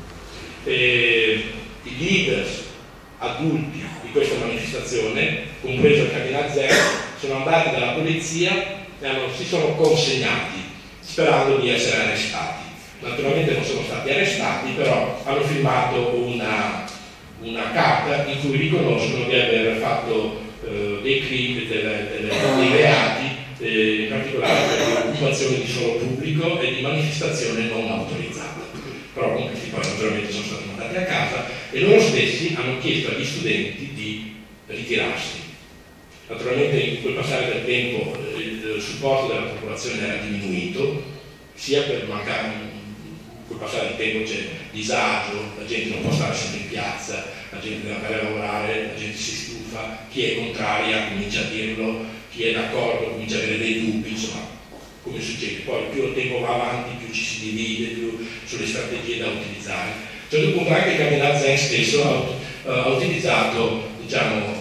i leaders adulti di questa manifestazione, compreso il cardinale Zeng, sono andati dalla polizia e si sono consegnati sperando di essere arrestati. Naturalmente non sono stati arrestati, però hanno firmato una carta in cui riconoscono di aver fatto dei crimini, dei reati, in particolare per l'occupazione di suolo pubblico e di manifestazione non autorizzata. Però con questi poi naturalmente sono stati mandati a casa e loro stessi hanno chiesto agli studenti di ritirarsi. Naturalmente in quel passare del tempo il supporto della popolazione era diminuito, sia per mancare, in quel passare del tempo c'è disagio, la gente non può stare sempre in piazza, la gente deve andare a lavorare, la gente si stufa, chi è contraria comincia a dirlo, chi è d'accordo comincia a avere dei dubbi, insomma, come succede. Poi più il tempo va avanti, più ci si divide, più sulle strategie da utilizzare. A un certo punto anche il cardinale Zeng stesso ha utilizzato, diciamo,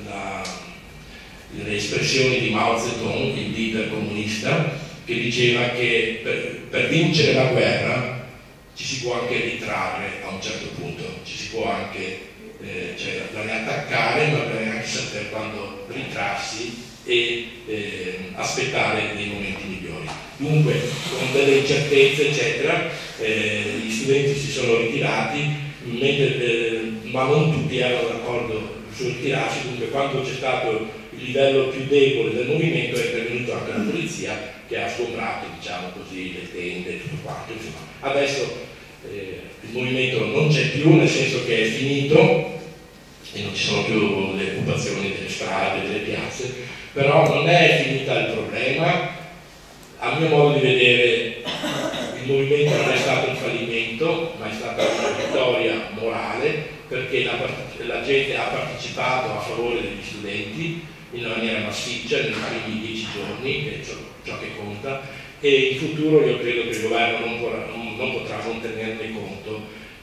le espressioni di Mao Zedong, il leader comunista, che diceva che per vincere la guerra ci si può anche ritrarre a un certo punto, ci si può anche cioè, attaccare, ma bisogna anche sapere quando ritrarsi e aspettare dei momenti migliori. Dunque, con delle incertezze, eccetera, gli studenti si sono ritirati, ma non tutti erano d'accordo su ritirarsi. Dunque, quando c'è stato il livello più debole del movimento è intervenuta anche la polizia, che ha sgombrato, diciamo così, le tende e tutto quanto. Insomma, adesso il movimento non c'è più, nel senso che è finito e non ci sono più le occupazioni delle strade, delle piazze, però non è finita il problema. A mio modo di vedere il movimento non è stato un fallimento, ma è stata una vittoria morale, perché la gente ha partecipato a favore degli studenti in una maniera massiccia nei primi 10 giorni, che è ciò che conta, e in futuro io credo che il governo non potrà non tenerne conto.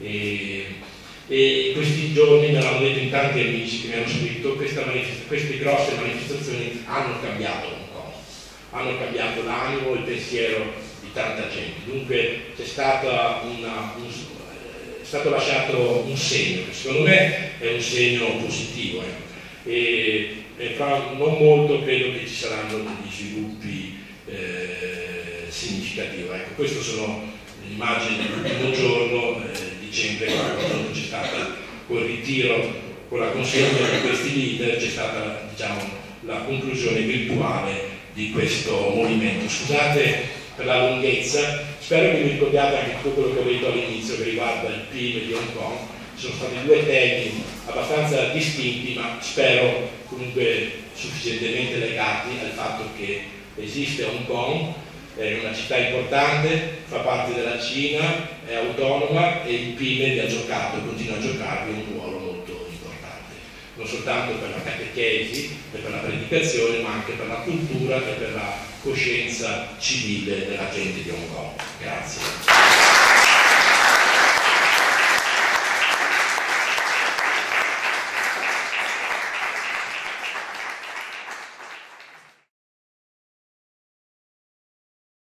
E questi giorni me l'hanno detto in tanti amici che mi hanno scritto, queste grosse manifestazioni hanno cambiato un po', hanno cambiato l'animo e il pensiero di tanta gente. Dunque è stato lasciato un segno, che secondo me è un segno positivo. E fra non molto credo che ci saranno degli sviluppi significativi. Ecco, queste sono le immagini dell'ultimo giorno, dicembre, quando c'è stata col ritiro, con la consegna di questi leader, c'è stata, diciamo, la conclusione virtuale di questo movimento. Scusate per la lunghezza, spero che vi ricordiate anche tutto quello che ho detto all'inizio che riguarda il PIL di Hong Kong. Ci sono stati 2 temi abbastanza distinti, ma spero comunque sufficientemente legati al fatto che esiste Hong Kong, è una città importante, fa parte della Cina, è autonoma e il PIL ha giocato e continua a giocarvi un ruolo molto importante, non soltanto per la catechesi e per la predicazione, ma anche per la cultura e per la coscienza civile della gente di Hong Kong. Grazie.